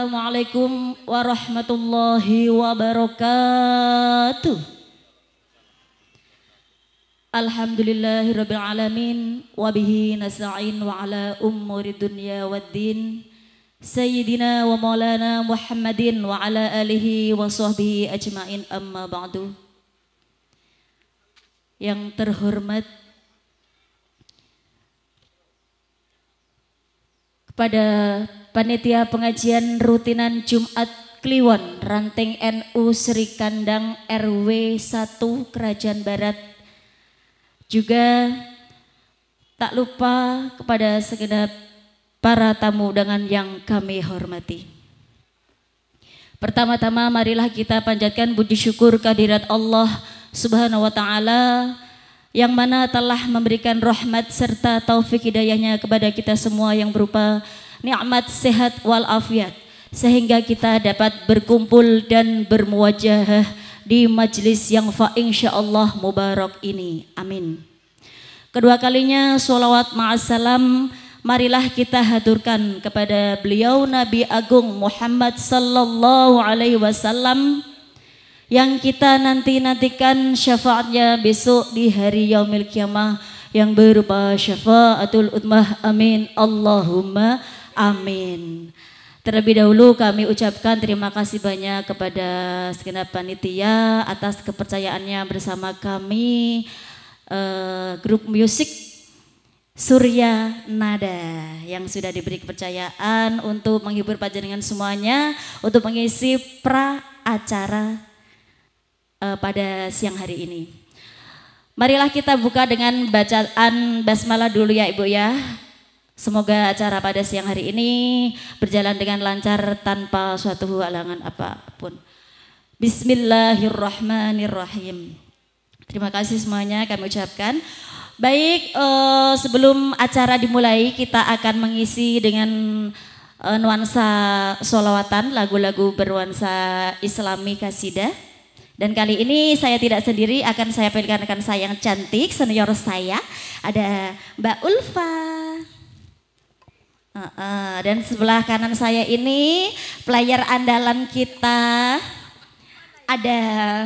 Assalamualaikum warahmatullahi wabarakatuh. Alhamdulillahirabbil alamin wa bihi nasta'in wa ala umuri dunya waddin. Sayyidina wa maulana Muhammadin wa ala alihi wa sahbihi ajmain, amma ba'du. Yang terhormat kepada Panitia Pengajian Rutinan Jumat Kliwon Ranting NU Sri Kandang RW 1 Kerajaan Barat. Juga tak lupa kepada segenap para tamu undangan yang kami hormati. Pertama-tama marilah kita panjatkan puji syukur kehadirat Allah Subhanahu wa Ta'ala yang mana telah memberikan rahmat serta taufik hidayahnya kepada kita semua yang berupa nikmat sehat walafiat sehingga kita dapat berkumpul dan bermuwajahah di majlis yang insyaallah mubarak ini. Amin. Kedua kalinya sholawat ma'assalam marilah kita haturkan kepada beliau Nabi Agung Muhammad sallallahu alaihi wasallam yang kita nantikan syafaatnya besok di hari yaumil kiamah yang berupa syafaatul utmah. Amin Allahumma amin. Terlebih dahulu kami ucapkan terima kasih banyak kepada segenap panitia atas kepercayaannya bersama kami grup musik Surya Nada yang sudah diberi kepercayaan untuk menghibur panjenengan semuanya untuk mengisi pra acara pada siang hari ini. Marilah kita buka dengan bacaan basmalah dulu ya Ibu ya. Semoga acara pada siang hari ini berjalan dengan lancar tanpa suatu halangan apapun. Bismillahirrahmanirrahim. Terima kasih semuanya kami ucapkan. Baik, sebelum acara dimulai kita akan mengisi dengan nuansa sholawatan, lagu-lagu bernuansa Islami kasidah. Dan kali ini saya tidak sendiri, akan saya pilihkan rekan saya yang cantik, senior saya. Ada Mbak Ulfa. Dan sebelah kanan saya ini player andalan kita ada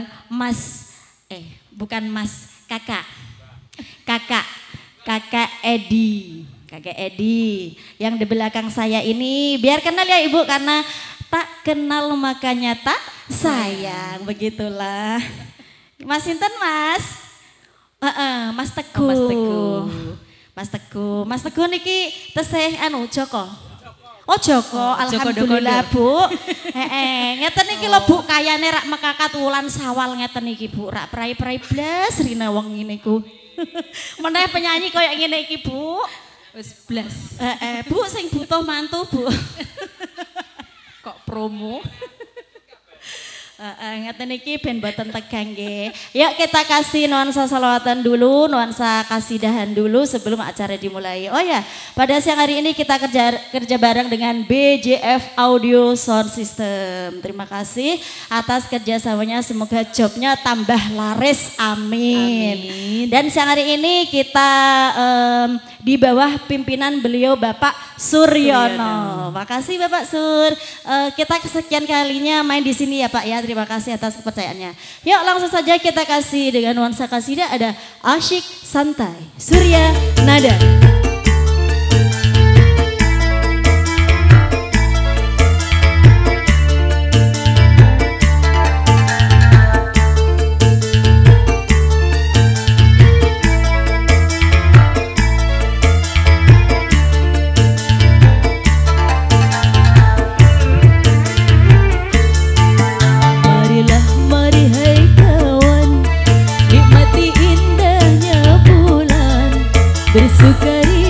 kakak Edi. Kakak Edi yang di belakang saya ini biar kenal ya Ibu karena tak kenal makanya tak sayang, begitulah. Mas Sinten Mas? Mas Teguh. Mas Teguh niki tesih Joko. Oh Joko, alhamdulillah Bu. Ngeten niki lho Bu, kayane rak mekakat wulan Sawal ngeten niki Bu, rak prai-prai blas rina wong ngene ku. Meneh penyanyi koyo ngene iki Bu. Wis blas. Bu sing butuh mantu Bu. Kok promo? Ngeten iki ben boten tegang nggih. Yuk kita kasih nuansa salawatan dulu, nuansa kasidahan dulu sebelum acara dimulai. Oh ya, pada siang hari ini kita kerja bareng dengan BJF Audio Sound System. Terima kasih atas kerjasamanya, semoga jobnya tambah laris, amin. Dan siang hari ini kita di bawah pimpinan beliau Bapak Suryono. Makasih Bapak Sur. Kita kesekian kalinya main di sini ya Pak ya. Terima kasih atas kepercayaannya. Yuk langsung saja kita kasih dengan nuansa kasidah ada Asyik Santai Surya Nada. Bersukari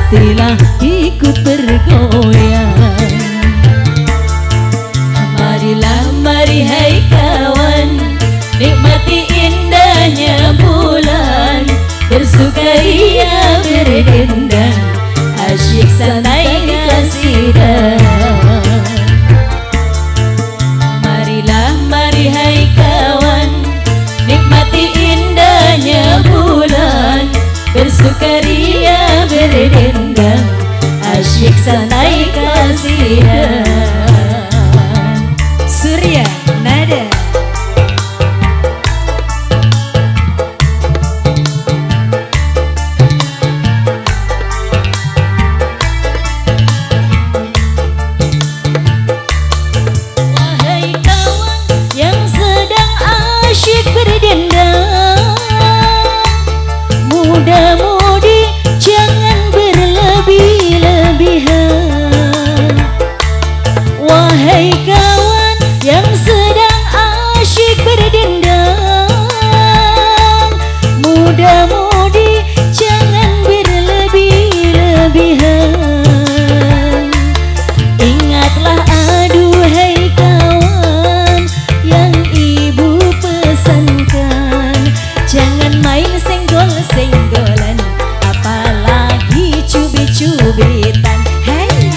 pastilah ikut bergoyang. Marilah mari hai kawan, nikmati indahnya bulan, bersukaria berdendang, asyik santai kasidah. Marilah mari hai kawan, nikmati indahnya bulan, bersukaria berdendang, asyik santai kasidah. Surya Nada. Wahai kawan yang sedang asyik berdendang, muda-mudi jangan berlebih-lebihan. Wahai kawan yang sedang asyik berdendang, muda-mudi jangan berlebih-lebihan. Ingatlah aduhai kawan yang ibu pesankan, jangan main senggol-senggolan, apalagi cubit-cubitan. Hey,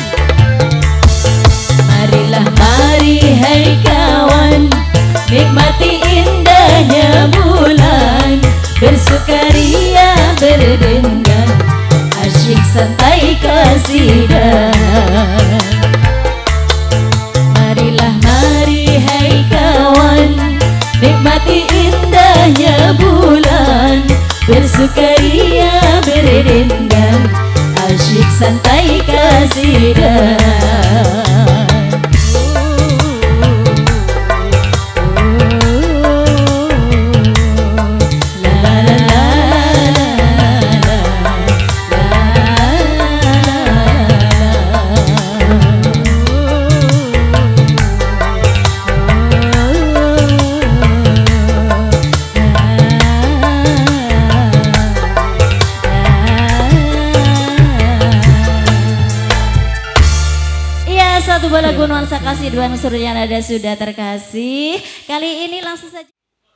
marilah mari hai kawan, nikmati indahnya bulan, bersukaria berdendang, asyik santai kasidah. Marilah mari hai kawan, nikmati indahnya bulan, bersukaria berdendang, asyik santai kasidah. Satu lagu nuansa kasih, dua Surya Nada sudah terkasih. Kali ini langsung saja.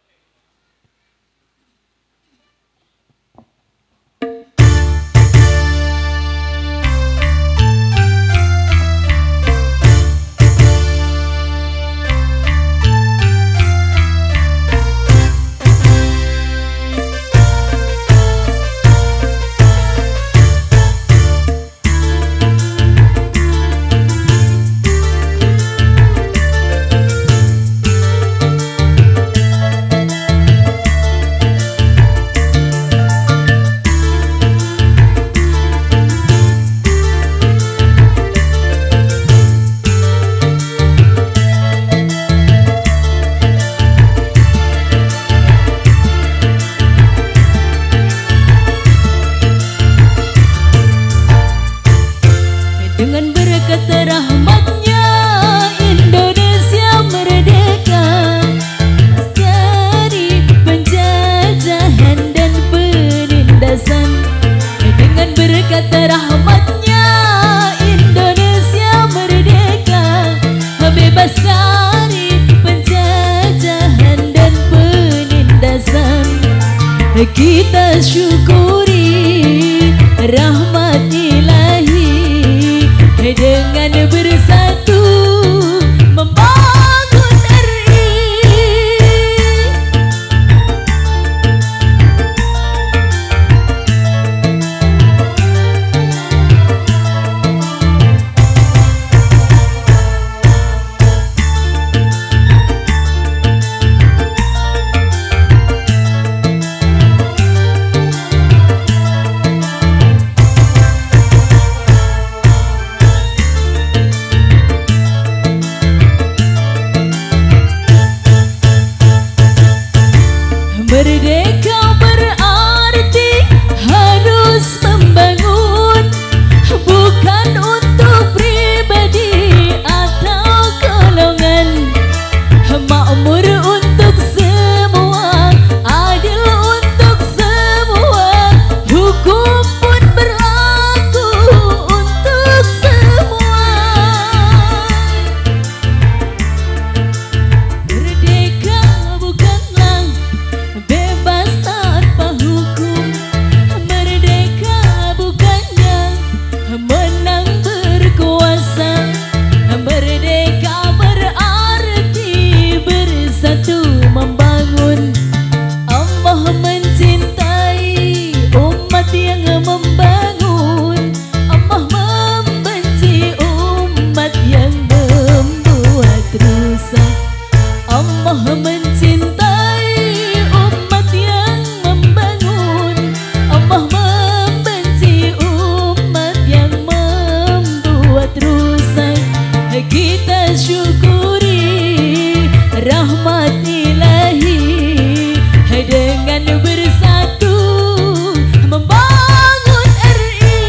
Dengan berkat rahmatnya Indonesia merdeka dari penjajahan dan penindasan. Dengan berkat rahmatnya Indonesia merdeka, bebas dari penjajahan dan penindasan. Kita syukuri rahmat ilahi dengan bersatu membangun RI. kita syukuri rahmat ilahi dengan bersatu membangun RI.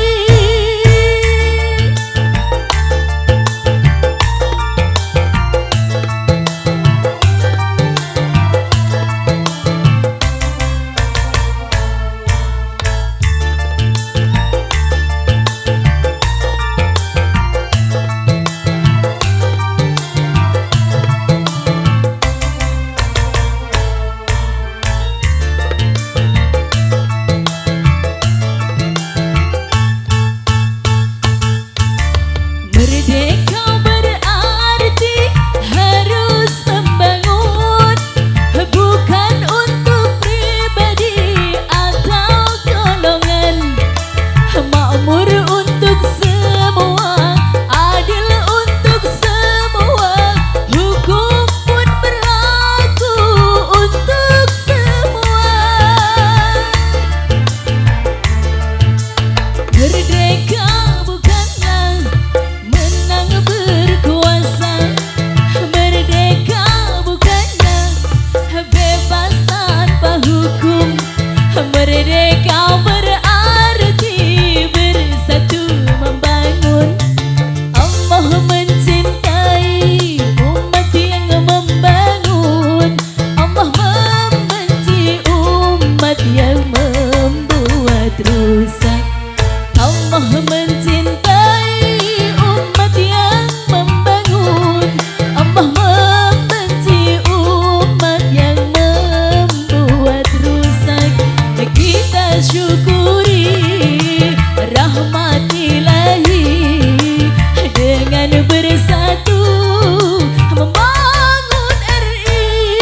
Merdeka berarti bersatu membangun. Allah mencintai umat yang membangun. Allah membenci umat yang membuat rusak. Allah mencintai umat yang membangun. Allah membenci umat yang membuat rusak. Kita syukuri rahmat ilahi dengan bersatu membangun RI.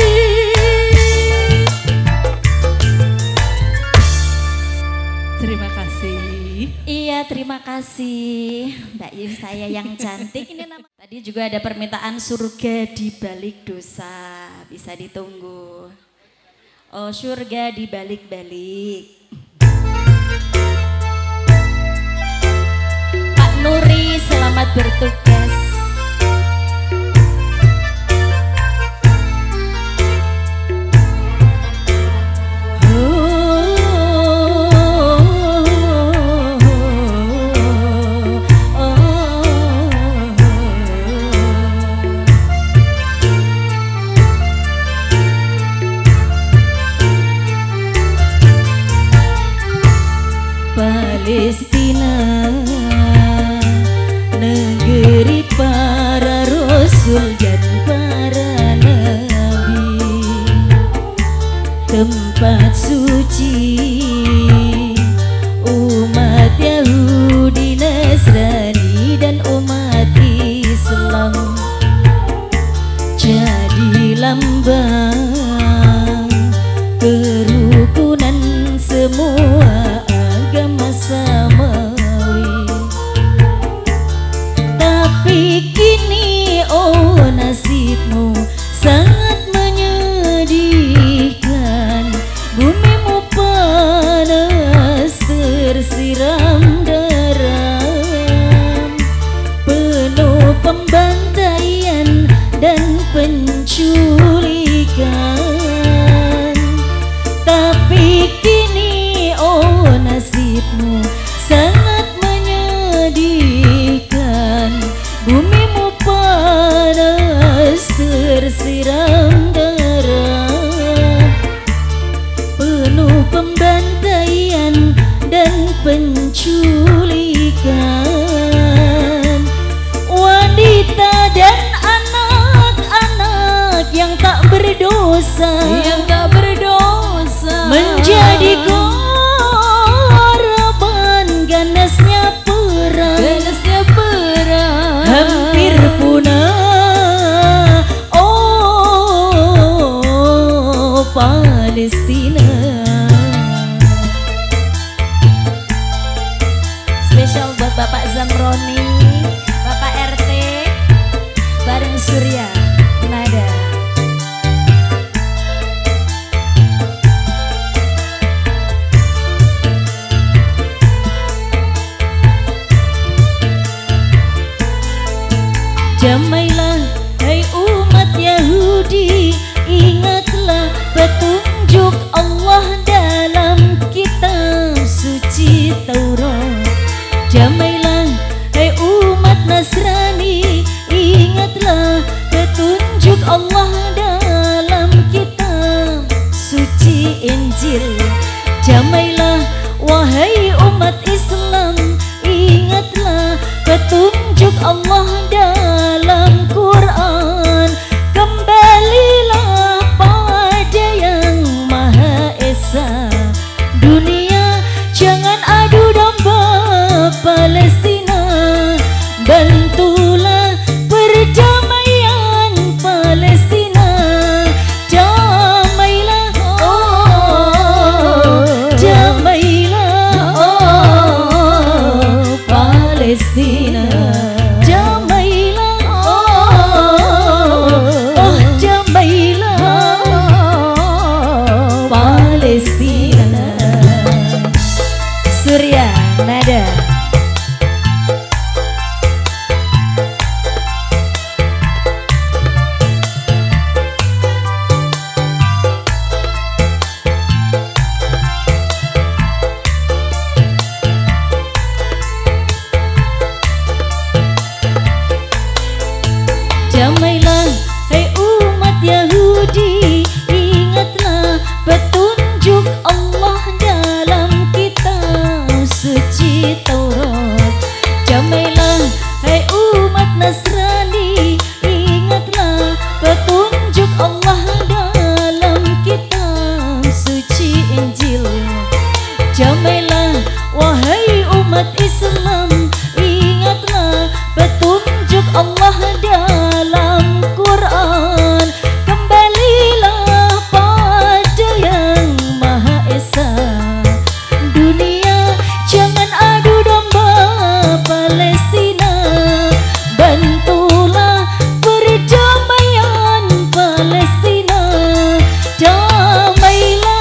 Terima kasih. Iya, terima kasih Mbak Yus saya yang cantik. Ini nama. Tadi juga ada permintaan surga di balik dosa, bisa ditunggu. Oh, surga di balik-balik. Pak Nuri, selamat bertugas. Palestina, negeri para rasul dan para nabi, tempat suci umat Yahudi, Nasrani dan umat Islam, jadi lambang kerukunan semua agama samawi. Tapi kini oh nasibmu sangat menyedihkan. Bumimu panas tersiram darah, penuh pembantaian dan penculikan. Tapi kini oh nasibmu sangat menyedihkan. Bumimu panas tersiram darah, penuh pembantaian dan penculikan. Wanita dan anak-anak yang tak berdosa, menjadi korban ganasnya perang, hampir punah. Oh Palestina. Spesial buat Bapak Zamroni, Bapak RT, bareng Surya Nada. Zaman Allah dalam kitab suci Injil. Damailah wahai umat Islam, ingatlah petunjuk Allah dalam Quran. Kembalilah pada yang Maha Esa. Dunia jangan adu domba Palestina, bantulah perdamaian Palestina. Damailah, oh, damailah, oh, Palestina. Damailah, oh, damailah, Palestina. Surya Nada. Damailah hai umat Yahudi, ingatlah petunjuk Allah dalam kitab suci Taurat. Damailah hai umat Nasrani, ingatlah petunjuk Allah dalam kitab suci Injil. Damailah wahai umat Islam, ingatlah petunjuk Allah dalam Quran. Kembalilah pada yang Maha Esa. Dunia jangan adu domba Palestina, bantulah perdamaian Palestina. Damailah,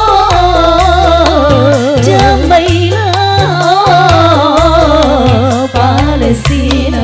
oh, damailah, oh, Palestina.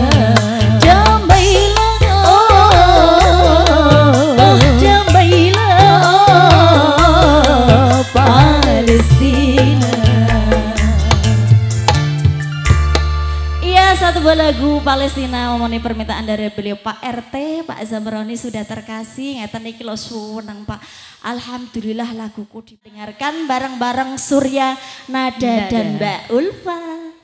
Satu buah lagu Palestina memenuhi permintaan dari beliau Pak RT, Pak Zamroni sudah terkasih. Ngeten iki lho suweneng Pak. Alhamdulillah laguku didengarkan bareng-bareng Surya Nada dan Mbak Ulfa.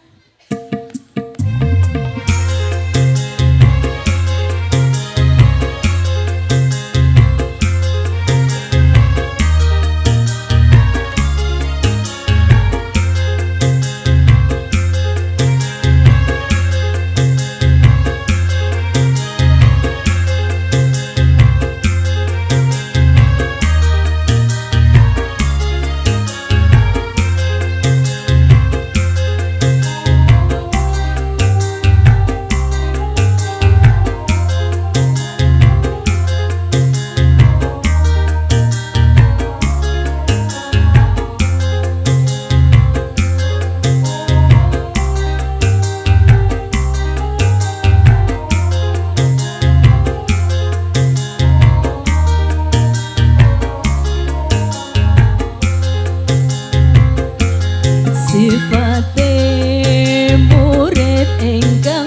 Sifate murid ingkang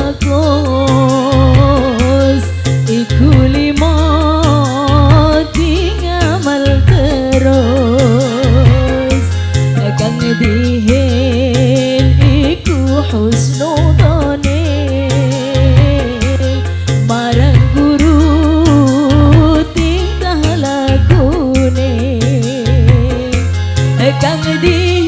bagus iku limo dingamal terus. Kang dihin iku husnudane marang guru tingkah lagune. Kang dihin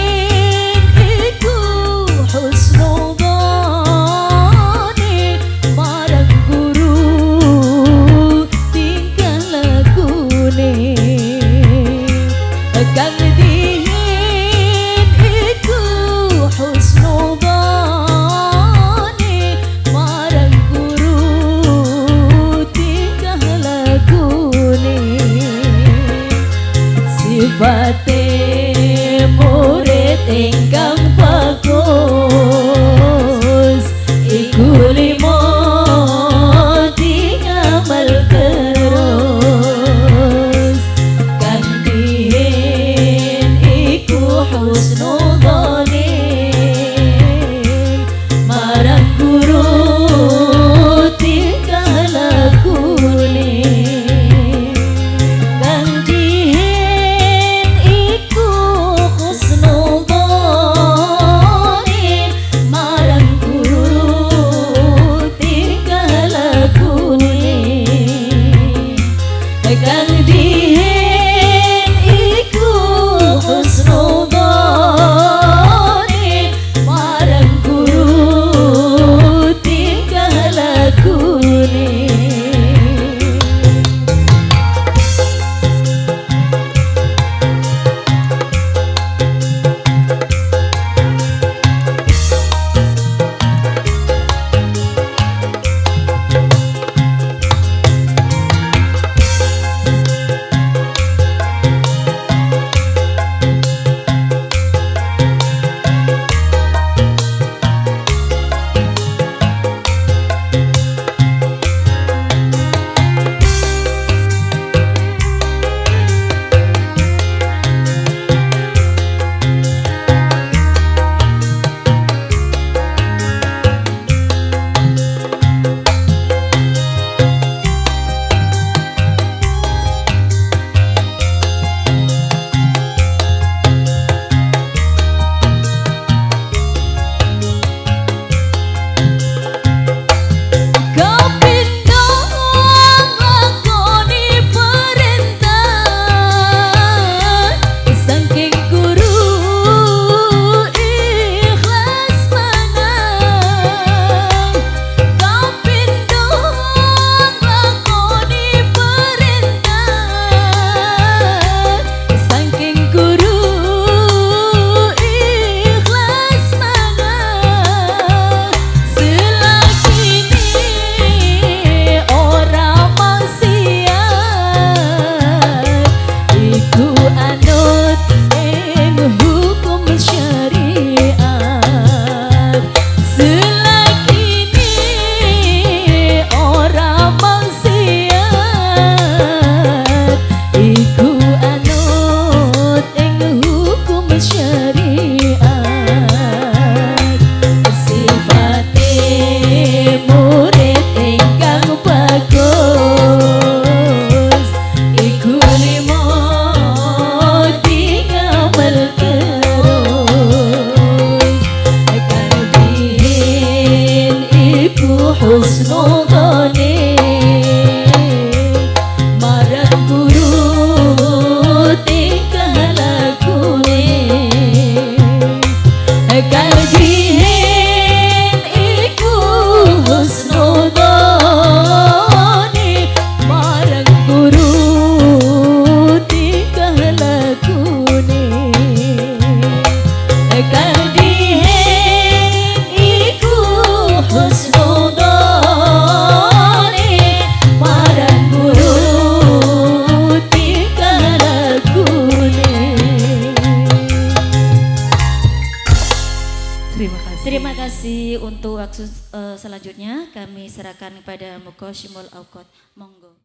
sifate murid ingkang bagus iku limo dingamal terus. Kang dihin iku husnudane marang guru tingkah lagune. Terima kasih. Terima kasih. Untuk waktu selanjutnya kami serahkan kepada Mukoshimul Awqat. Monggo.